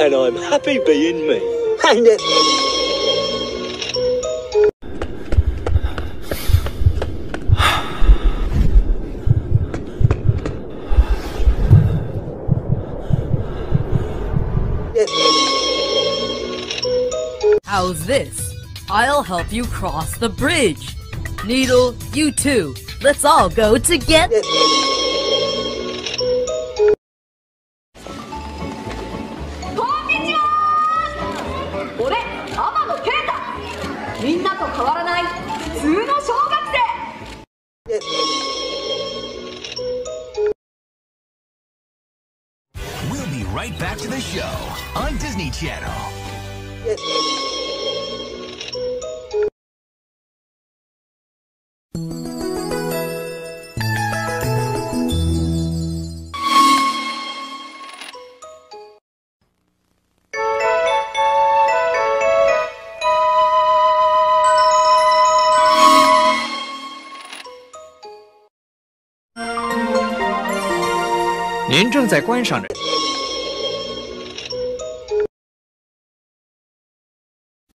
and I'm happy being me. And How's this? I'll help you cross the bridge. Needle, you too. Let's all go together. 俺、天野啓太。みんなと変わらない普通の小学生。 We'll be right back to the show on Disney Channel. 您正在观赏着。